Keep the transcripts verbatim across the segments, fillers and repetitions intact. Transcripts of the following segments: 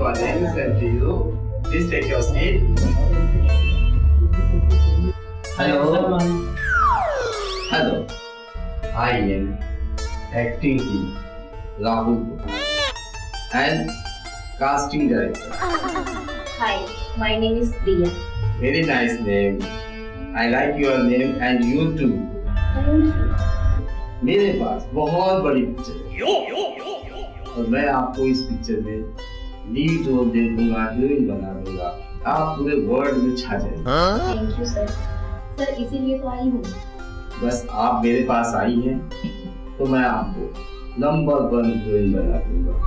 calling, same to you. Please take your seat. Hello. Hello. I am acting team Rahul and casting director. Hi, my name is Priya. Very nice name. I like your name and you too. Thank you. मेरे पास बहुत बड़ी picture है और मैं आपको इस picture में lead role दे दूंगा, हीरोइन बना दूंगा, आप पूरे वर्ल्ड में छा जाएंगे। Thank you sir. सर इसीलिए तो आई हूँ। बस आप मेरे पास आई हैं तो मैं आपको नंबर वन हीरोइन बना दूंगा।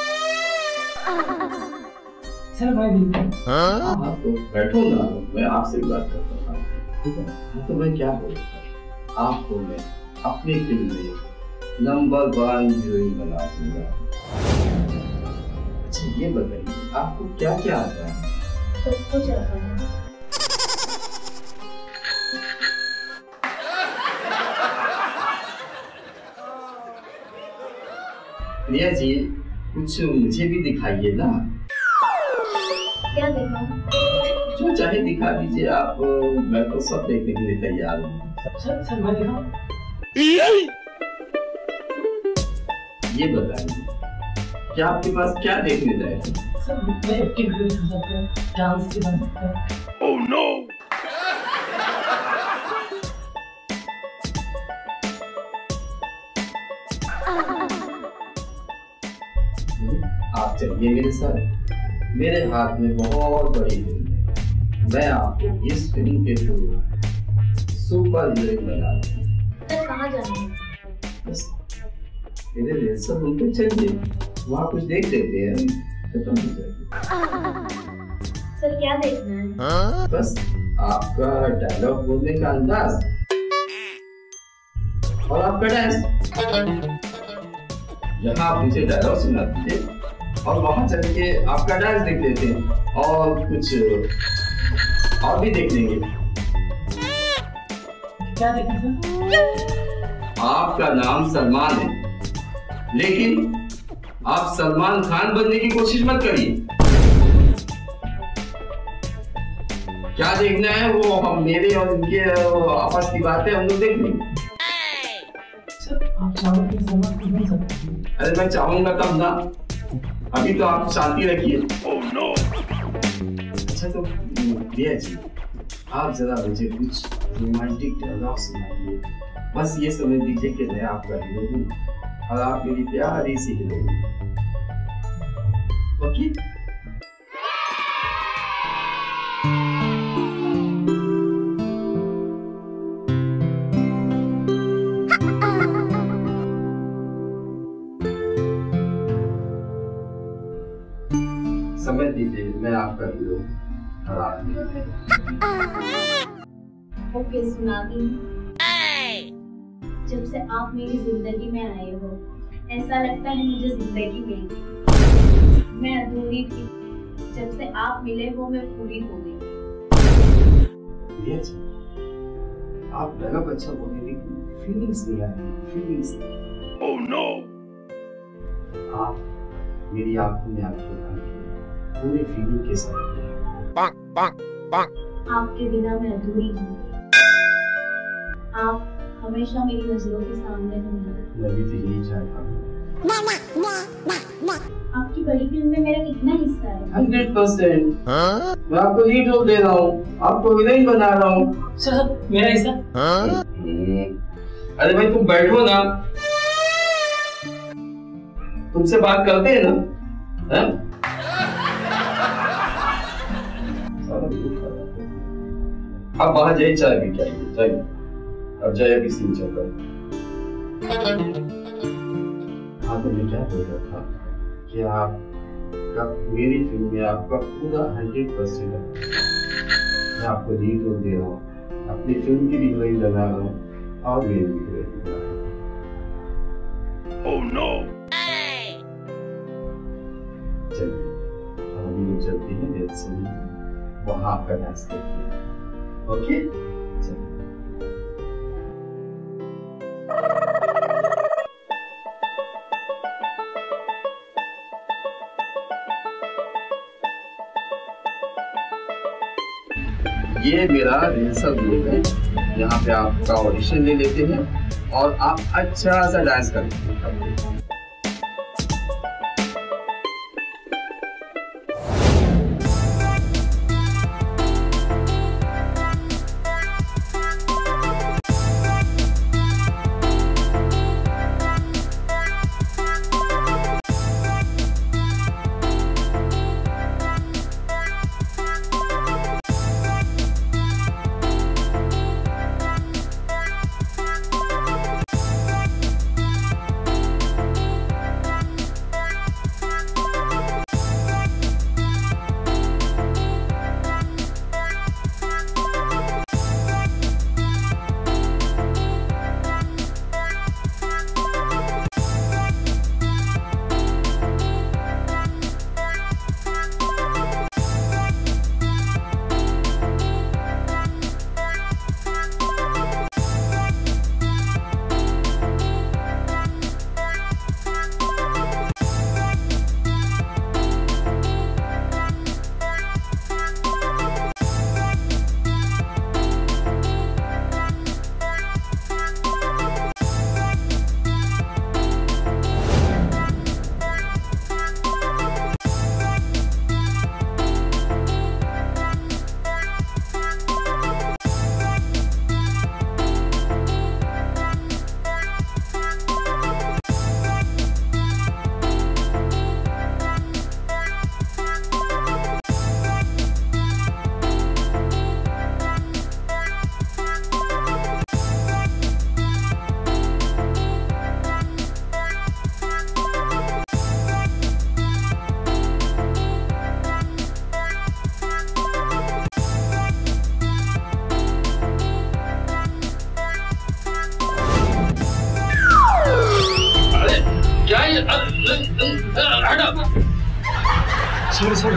सर भाई हाँ तो बैठो ना, मैं आपसे बात करता हूँ। ठीक है तो मैं क्या बोलूँगा, आपको मैं अपनी फिल्म में नंबर वन हीरोइन बना दूंगा। अच्छा ये बताइए आपको क्या क्या आता है? सब कुछ आता है। प्रिया जी कुछ मुझे भी दिखाइए ना। क्या दिखाऊं? जो चाहे दिखा दीजिए आप, मैं तो सब देखने के लिए तैयार हूँ। सर सर मैं दिखाऊं? ये बताइए क्या आपके पास क्या देखने जाए? सर मैं एक्टिंग भी कर सकता हूँ, डांस भी कर सकता हूँ। Oh no! आप चलिए मेरे साथ, मेरे हाथ में बहुत बड़ी फिल्म है, मैं आपको इस फिल्म के थ्रू सुपर हीरोइन बना दूंगा। सर कहाँ जाना है? बस मेरे रिहर्सल रूम पे चलिए, वहाँ कुछ देख लेते हैं, खत्म हो जाएगी। सर क्या देखना है? बस आपका डायलॉग बोलने का अंदाज और आपका डांस। यहाँ आप मुझे डायलॉग सुना दीजिए और वहाँ चल के आपका डांस देख लेते हैं और कुछ और भी देख लेंगे। क्या देखें सर? आपका नाम सलमान है, लेकिन आप सलमान खान बनने की कोशिश मत करिए। क्या देखना है वो हम मेरे और इनके आपस की बात है, हम लोग देख लेंगे। सर आप चाहो तो सलमान खान बन सकते हैं। अरे मैं चाहूंगा तब ना, अभी तो आप शांति रखिए। Oh no! अच्छा तो प्रिया जी आप जरा मुझे कुछ रोमांटिक डायलॉग सुनाइए। बस ये समझ लीजिए कि मैं आपका हीरो हूँ और आप मेरी प्यारी सी हीरोइन। ओके? समझ लीजिए मैं आपका हीरो और आप मेरी। ओके सुनाती हूँ। जब से आप मेरी जिंदगी में आए हो, ऐसा लगता है मुझे जिंदगी मिल गई। मैं अधूरी थी, जब से आप मिले हो मैं पूरी हो गई। आप लगा अच्छा बोले लेकिन फीलिंग्स नहीं आ रही, फीलिंग्स। ओह नो! आप मेरी आंखों में आंखें डाल के पूरी फीलिंग के साथ। पंक पंक पंक। आपके बिना मैं अधूरी हूँ। आप हमेशा मेरी नजरों के सामने होंगे। मैं भी तो यही चाहता हूँ। आपकी बड़ी फिल्म में मेरा कितना हिस्सा है? Hundred percent. मैं आपको लीड रोल दे रहा हूँ, आपको विलेन बना रहा हूँ। सर सर मेरा हिस्सा? अरे भाई तुम बैठो ना, तुमसे बात करते हैं ना। हैं? आप बाहर जाइए, चाय भी चाहिए, जाइए। अब जाइए किसी ने चल रहा। हाँ तो मैं क्या बोल रहा था कि आप कब मेरी फिल्म में आपका पूरा हंड्रेड परसेंट मैं आपको लीड रोल दे रहा हूँ, अपनी फिल्म की भी हीरोइन बना रहा हूँ और मेरी भी हीरोइन बना रहा हूँ। Oh no! चलिए हम लोग चलते हैं रेड से, वहाँ आपका डांस करते हैं। ओके? चलिए। ये मेरा रिहर्सल रूम है, यहाँ पे आपका ऑडिशन ले लेते हैं और आप अच्छा सा डांस करेंगे। सॉरी सॉरी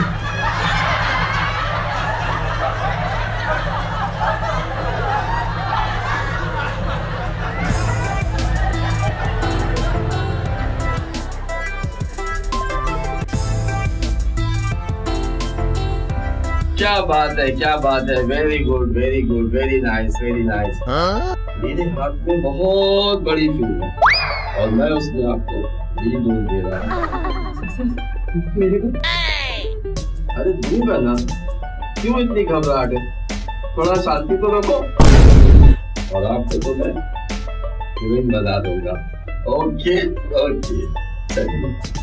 क्या बात है, क्या बात है, very good very good very nice very nice. मेरे हाथ में बहुत बड़ी फिल्म है और मैं उसमें आपको लीड रोल दे रहा हूँ। मेरे को अरे दूंगा ना, क्यों इतनी घबराहट है, थोड़ा शांति तो रखो और आपको तो मैं फिल्म बना दूंगा। ओके ओके चलिए।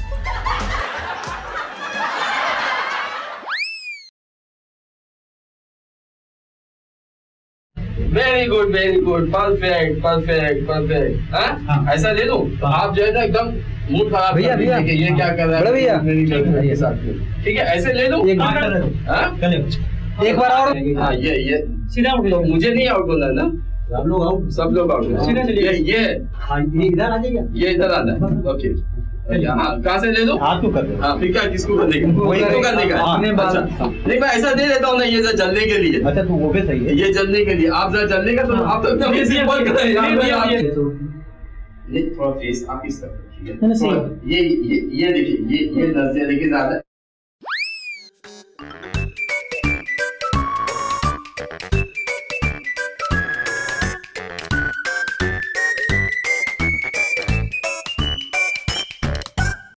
Very good very good perfect perfect perfect. हाँ ऐसा ले लूं तो आप जो है ना एकदम मूड खराब भैया भैया ये क्या कर रहा है भैया मेरी साथ में, ठीक है ऐसे ले लूं एक बार और। हाँ ये ये सीधा तो मुझे नहीं आउट होना है ना, सब लोग आउट सब लोग आउट सीधा चलिए। ये इधर आ जाइए, ये इधर आना है। ओके हाँ कहाँ से ले लो आप तो कर दो। हाँ फिर क्या किसको करने का, किसको करने का। अच्छा नहीं मैं ऐसा दे देता हूँ ना, ये जलने के लिए। अच्छा तो वो भी सही है, ये जलने के लिए। आप जरा जलने का तो आप तो एकदम इसी बोल कर ये थोड़ा फेस आप इस तरफ, ठीक है ये ये ये देखिए ये ये नजर लेके ज्यादा